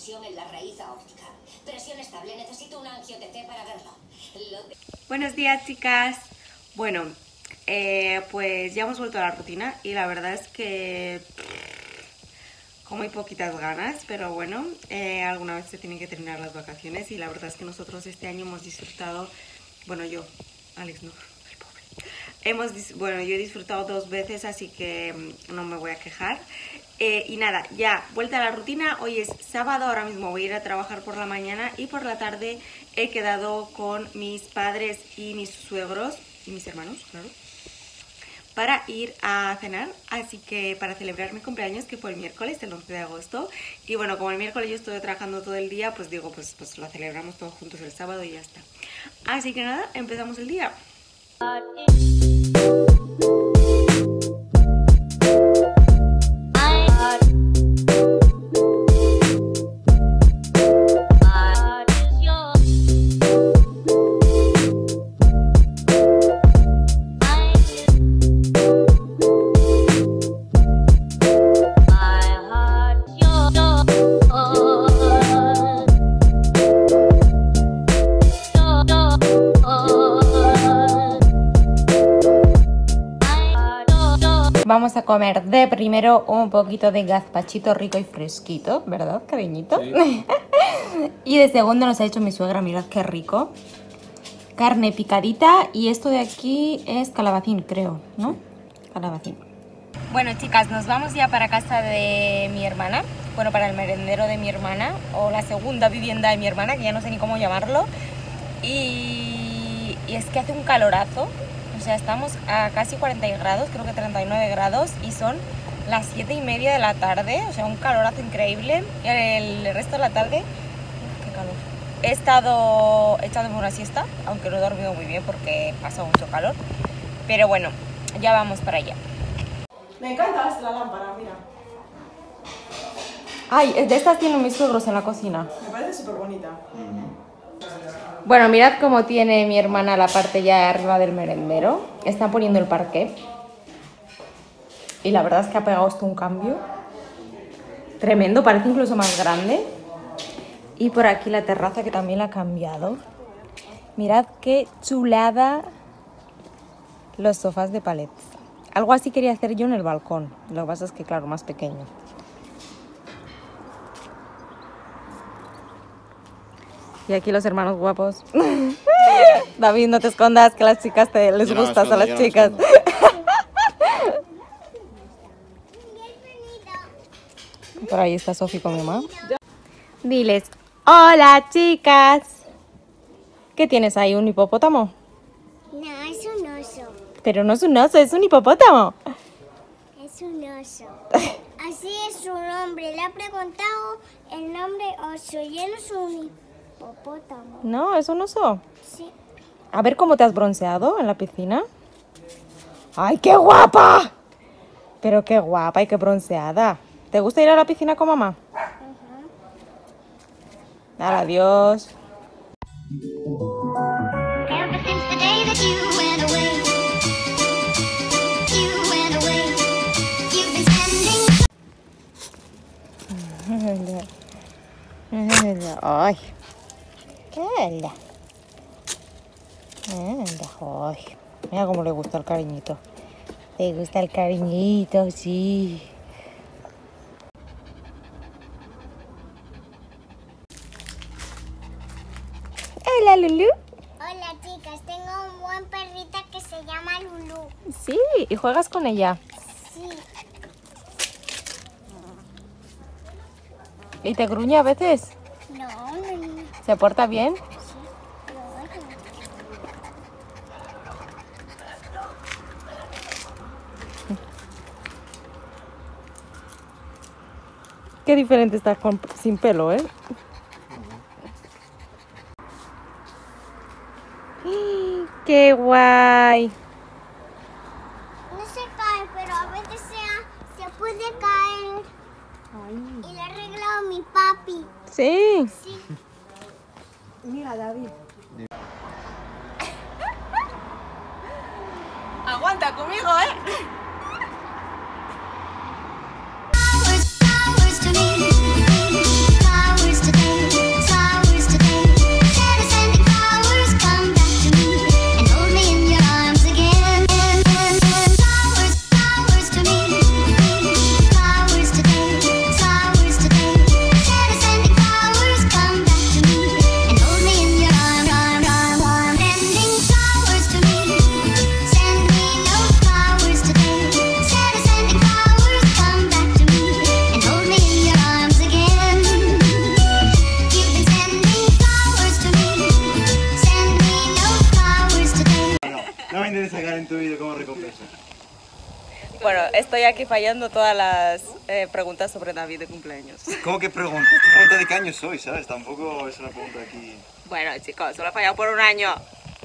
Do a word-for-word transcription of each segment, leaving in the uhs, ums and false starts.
tensión en la raíz aórtica. Presión estable, necesito un angio-T T para verlo. Lo que... Buenos días, chicas. Bueno, eh, pues ya hemos vuelto a la rutina y la verdad es que con muy poquitas ganas, pero bueno, eh, alguna vez se tienen que terminar las vacaciones y la verdad es que nosotros este año hemos disfrutado, bueno, yo, Alex no, el pobre, hemos, bueno, yo he disfrutado dos veces, así que no me voy a quejar. Eh, y nada, ya vuelta a la rutina. Hoy es sábado, ahora mismo voy a ir a trabajar por la mañana y por la tarde he quedado con mis padres y mis suegros y mis hermanos, claro, para ir a cenar, así que para celebrar mi cumpleaños, que fue el miércoles, el once de agosto. Y bueno, como el miércoles yo estuve trabajando todo el día, pues digo, pues, pues lo celebramos todos juntos el sábado y ya está. Así que nada, empezamos el día. Vamos a comer de primero un poquito de gazpachito rico y fresquito, ¿verdad, cariñito? Sí. Y de segundo nos ha hecho mi suegra, mirad qué rico. Carne picadita y esto de aquí es calabacín, creo, ¿no? Calabacín. Bueno, chicas, nos vamos ya para casa de mi hermana. Bueno, para el merendero de mi hermana, o la segunda vivienda de mi hermana, que ya no sé ni cómo llamarlo. Y, y es que hace un calorazo. O sea, estamos a casi cuarenta grados, creo que treinta y nueve grados, y son las siete y media de la tarde, o sea, un calorazo increíble. El resto de la tarde, qué calor. He estado echándome una siesta, aunque no he dormido muy bien porque pasa mucho calor. Pero bueno, ya vamos para allá. Me encanta la lámpara, mira. Ay, de estas tienen mis suegros en la cocina. Me parece súper bonita. Bueno, mirad cómo tiene mi hermana la parte ya arriba del merendero. Está poniendo el parqué. Y la verdad es que ha pegado esto un cambio tremendo, parece incluso más grande. Y por aquí la terraza, que también la ha cambiado. Mirad qué chulada los sofás de palets. Algo así quería hacer yo en el balcón. Lo que pasa es que, claro, más pequeño. Y aquí los hermanos guapos. David, no te escondas, que a las chicas te les no gustas escondo, a las chicas. No Por ahí está Sofi con mi mamá. Diles, hola chicas. ¿Qué tienes ahí? ¿Un hipopótamo? No, es un oso. Pero no es un oso, es un hipopótamo. Es un oso. Así es su nombre. Le ha preguntado el nombre oso y él es un hipopótamo. No, es un oso. Sí. A ver cómo te has bronceado en la piscina. ¡Ay, qué guapa! Pero qué guapa y qué bronceada. ¿Te gusta ir a la piscina con mamá? Uh-huh. Adiós. Ay, anda. Anda, ay. Mira cómo le gusta el cariñito. Le gusta el cariñito, sí. Hola, Lulu. Hola, chicas. Tengo un buen perrita que se llama Lulu. Sí, ¿y juegas con ella? Sí. ¿Y te gruñe a veces? No, no, no. ¿Se porta bien? Qué diferente está con, sin pelo, ¿eh? ¡Qué guay! No se cae, pero a veces se, se puede caer. Ay. Y le ha arreglado mi papi. Sí. Sí. Mira, David. Aguanta conmigo, ¿eh? Flowers, flowers to me. Flowers Bueno, estoy aquí fallando todas las eh, preguntas sobre David de cumpleaños. ¿Cómo que preguntas? Pregunta de qué año soy, ¿sabes? Tampoco es una pregunta aquí... Bueno, chicos, solo he fallado por un año.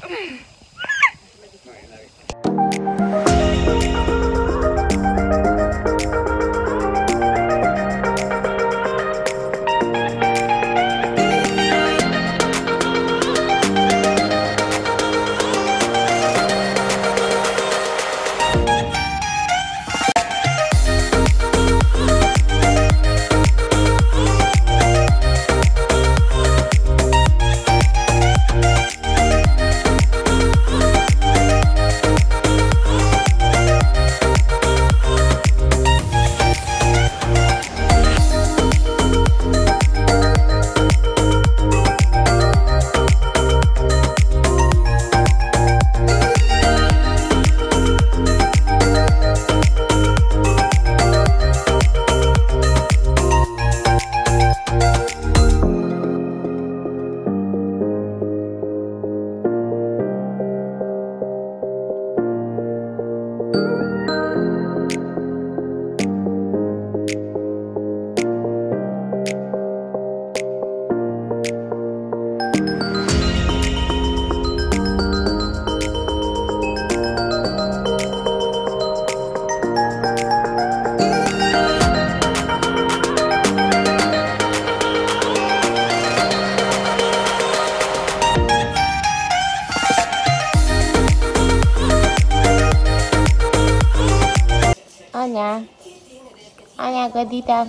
Ana, Ana, gatita.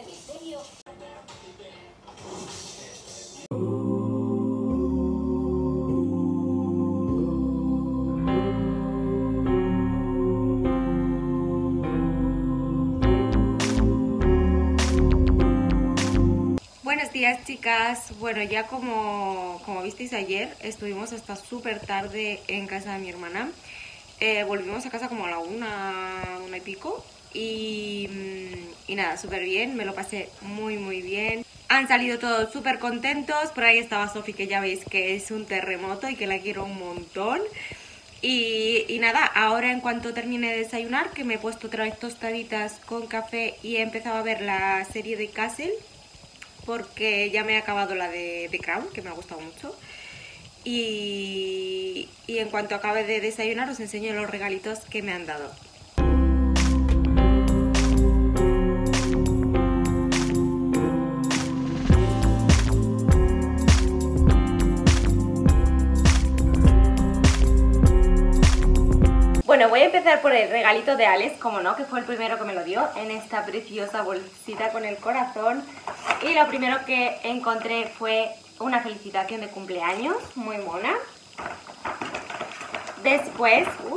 Buenos días, chicas. Bueno, ya como, como visteis ayer, estuvimos hasta súper tarde en casa de mi hermana. Eh, volvimos a casa como a la una, una y pico. Y, y nada, súper bien, me lo pasé muy muy bien. Han salido todos súper contentos. Por ahí estaba Sofi, que ya veis que es un terremoto y que la quiero un montón. Y, y nada, ahora en cuanto termine de desayunar, que me he puesto otra vez tostaditas con café y he empezado a ver la serie de Castle, porque ya me he acabado la de The Crown, que me ha gustado mucho. Y, y en cuanto acabe de desayunar os enseño los regalitos que me han dado. Bueno, voy a empezar por el regalito de Alex, como no, que fue el primero que me lo dio, en esta preciosa bolsita con el corazón. Y lo primero que encontré fue una felicitación de cumpleaños, muy mona. Después, uh,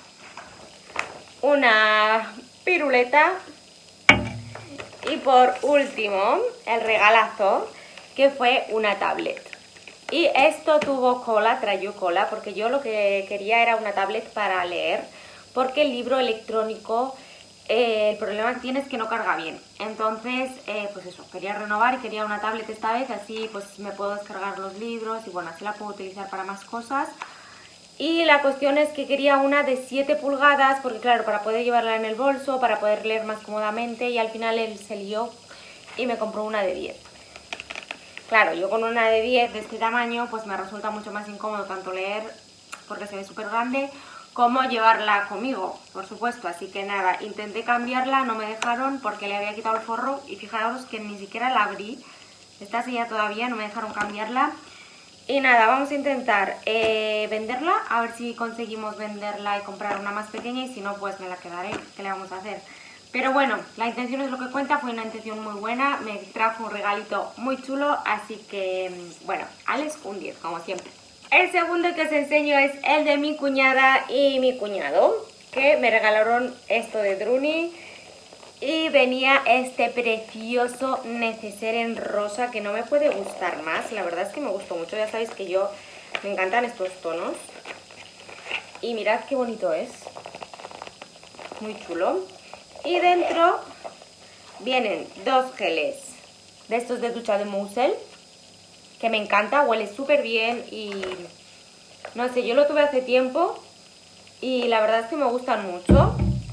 una piruleta. Y por último, el regalazo, que fue una tablet. Y esto tuvo cola, trayó cola, porque yo lo que quería era una tablet para leer, porque el libro electrónico, eh, el problema que tiene es que no carga bien. Entonces, eh, pues eso, quería renovar y quería una tablet esta vez, así pues me puedo descargar los libros y bueno, así la puedo utilizar para más cosas. Y la cuestión es que quería una de siete pulgadas, porque claro, para poder llevarla en el bolso, para poder leer más cómodamente, y al final él se lió y me compró una de diez. Claro, yo con una de diez de este tamaño pues me resulta mucho más incómodo tanto leer, porque se ve súper grande, como llevarla conmigo, por supuesto. Así que nada, intenté cambiarla, no me dejaron porque le había quitado el forro y fijaros que ni siquiera la abrí, está sellada todavía, no me dejaron cambiarla. Y nada, vamos a intentar eh, venderla, a ver si conseguimos venderla y comprar una más pequeña, y si no pues me la quedaré, ¿qué le vamos a hacer? Pero bueno, la intención es lo que cuenta, fue una intención muy buena, me trajo un regalito muy chulo, así que, bueno, Alex un diez, como siempre. El segundo que os enseño es el de mi cuñada y mi cuñado, que me regalaron esto de Druni, y venía este precioso neceser en rosa, que no me puede gustar más, la verdad es que me gustó mucho, ya sabéis que yo me encantan estos tonos. Y mirad qué bonito es, muy chulo. Y dentro vienen dos geles de estos de ducha de Moussel, que me encanta, huele súper bien y no sé, yo lo tuve hace tiempo y la verdad es que me gustan mucho.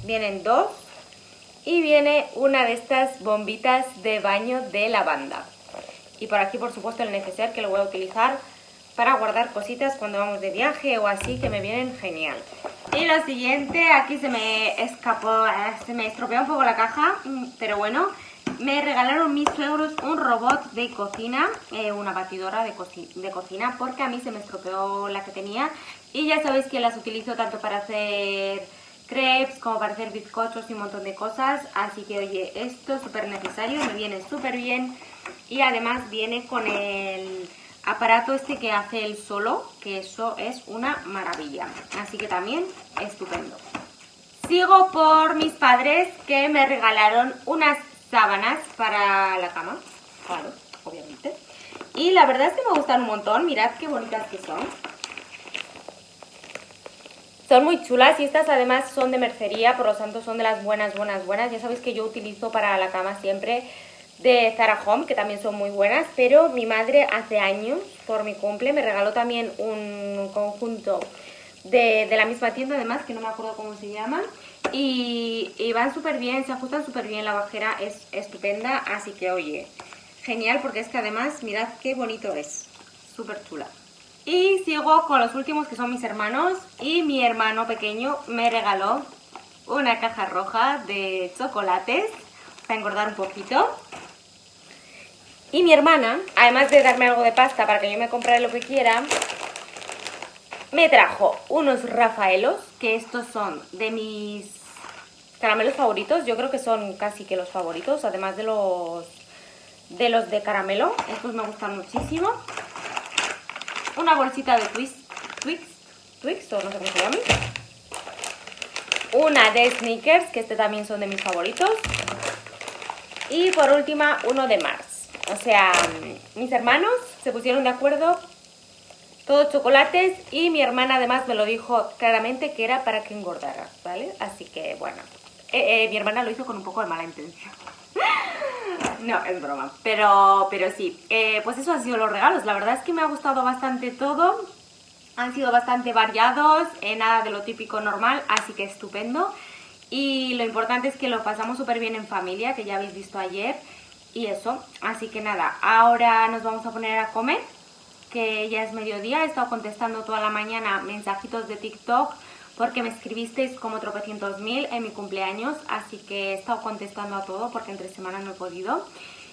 vienen dos y viene una de estas bombitas de baño de lavanda. Y por aquí, por supuesto, el neceser, que lo voy a utilizar para guardar cositas cuando vamos de viaje o así, que me vienen genial. Y lo siguiente, aquí se me escapó, se me estropeó un poco la caja, pero bueno, me regalaron mis suegros un robot de cocina, eh, una batidora de, co de cocina, porque a mí se me estropeó la que tenía. Y ya sabéis que las utilizo tanto para hacer crepes como para hacer bizcochos y un montón de cosas. Así que oye, esto es súper necesario, me viene súper bien. Y además viene con el aparato este que hace él solo, que eso es una maravilla. Así que también estupendo. Sigo por mis padres, que me regalaron unas sábanas para la cama. Claro, obviamente. Y la verdad es que me gustan un montón. Mirad qué bonitas que son. Son muy chulas y estas además son de mercería, por lo tanto son de las buenas, buenas, buenas. Ya sabéis que yo utilizo para la cama siempre de Zara Home, que también son muy buenas, pero mi madre hace años, por mi cumple, me regaló también un conjunto de, de la misma tienda, además, que no me acuerdo cómo se llama, y, y van súper bien, se ajustan súper bien, la bajera es estupenda, así que oye, genial, porque es que además, mirad qué bonito es, súper chula. Y sigo con los últimos, que son mis hermanos, y mi hermano pequeño me regaló una caja roja de chocolates para engordar un poquito. Y mi hermana, además de darme algo de pasta para que yo me comprara lo que quiera, me trajo unos Rafaelos, que estos son de mis caramelos favoritos. Yo creo que son casi que los favoritos, además de los de los de caramelo. Estos me gustan muchísimo. Una bolsita de Twix, Twix, Twix, o no sé cómo se llama. Una de Snickers, que este también son de mis favoritos. Y por última, uno de Mars. O sea, mis hermanos se pusieron de acuerdo, todos chocolates, y mi hermana además me lo dijo claramente que era para que engordara, ¿vale? Así que, bueno, eh, eh, mi hermana lo hizo con un poco de mala intención. No, es broma, pero, pero sí, eh, pues eso han sido los regalos. La verdad es que me ha gustado bastante todo, han sido bastante variados, eh, nada de lo típico normal, así que estupendo. Y lo importante es que lo pasamos súper bien en familia, que ya habéis visto ayer. Y eso, así que nada, ahora nos vamos a poner a comer, que ya es mediodía. He estado contestando toda la mañana mensajitos de TikTok porque me escribisteis como tropecientos mil en mi cumpleaños, así que he estado contestando a todo porque entre semana no he podido.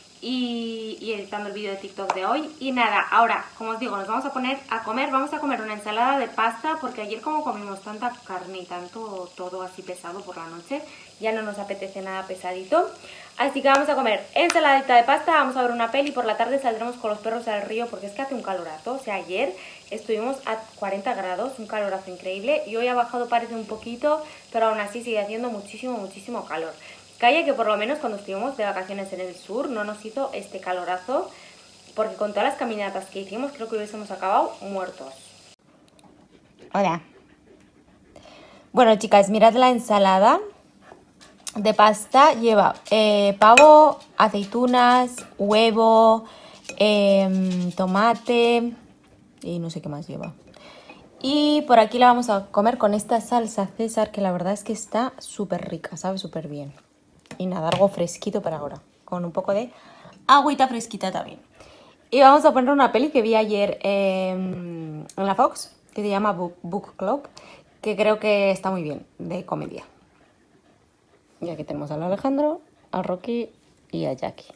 Y, y editando el vídeo de TikTok de hoy. Y nada, ahora, como os digo, nos vamos a poner a comer. Vamos a comer una ensalada de pasta, porque ayer como comimos tanta carne y tanto todo así pesado por la noche, ya no nos apetece nada pesadito. Así que vamos a comer ensaladita de pasta, vamos a ver una peli, por la tarde saldremos con los perros al río porque es que hace un calorazo. O sea, ayer estuvimos a cuarenta grados, un calorazo increíble, y hoy ha bajado, parece, un poquito, pero aún así sigue haciendo muchísimo, muchísimo calor. Calla que por lo menos cuando estuvimos de vacaciones en el sur no nos hizo este calorazo, porque con todas las caminatas que hicimos creo que hubiésemos acabado muertos. Hola. Bueno, chicas, mirad la ensalada de pasta. Lleva eh, pavo, aceitunas, huevo, eh, tomate y no sé qué más lleva. Y por aquí la vamos a comer con esta salsa César, que la verdad es que está súper rica, sabe súper bien. Y nada, algo fresquito para ahora, con un poco de agüita fresquita también. Y vamos a poner una peli que vi ayer eh, en la Fox, que se llama Book, Book Club, que creo que está muy bien, de comedia. Y aquí tenemos al Alejandro, a Rocky y a Jackie.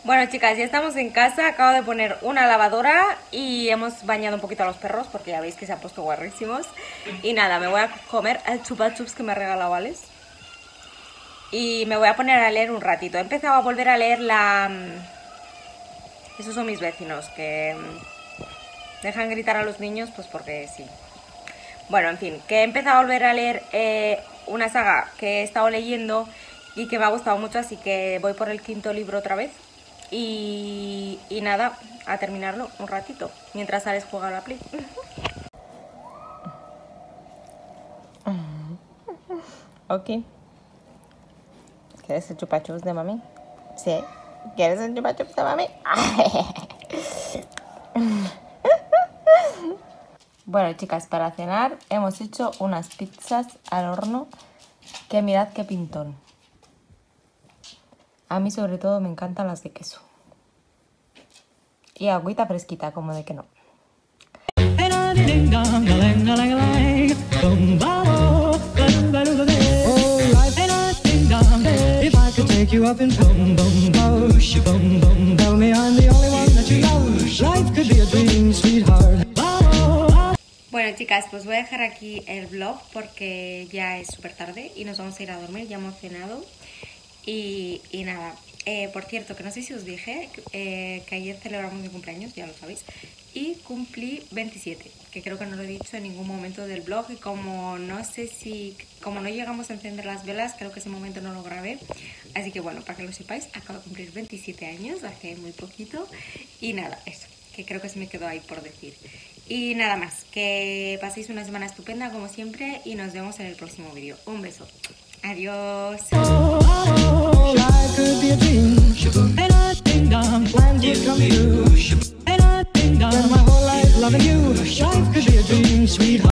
Bueno, chicas, ya estamos en casa. Acabo de poner una lavadora y hemos bañado un poquito a los perros porque ya veis que se han puesto guarrísimos. Y nada, me voy a comer el chupa chups que me ha regalado Alex. Y me voy a poner a leer un ratito. He empezado a volver a leer la... Esos son mis vecinos que dejan gritar a los niños pues porque sí. Bueno, en fin, que he empezado a volver a leer eh, una saga que he estado leyendo y que me ha gustado mucho, así que voy por el quinto libro otra vez. Y, y nada, a terminarlo un ratito, mientras Alex juega a la Play. Ok. ¿Quieres el chupa chups de mami? Sí. ¿Quieres el chupa chups de mami? Bueno, chicas, para cenar hemos hecho unas pizzas al horno que mirad qué pintón. A mí sobre todo me encantan las de queso. Y agüita fresquita, como de que no. Bueno, chicas, pues voy a dejar aquí el vlog porque ya es súper tarde y nos vamos a ir a dormir, ya hemos cenado. Y, y nada, eh, por cierto, que no sé si os dije eh, que ayer celebramos mi cumpleaños, ya lo sabéis, y cumplí veintisiete, que creo que no lo he dicho en ningún momento del vlog, y como no sé si, como no llegamos a encender las velas, creo que ese momento no lo grabé, así que bueno, para que lo sepáis, acabo de cumplir veintisiete años, hace muy poquito, y nada, eso, que creo que se me quedó ahí por decir. Y nada más, que paséis una semana estupenda como siempre y nos vemos en el próximo vídeo. Un beso. Adiós. Oh, life could be a dream, and I think I'm plans would come true.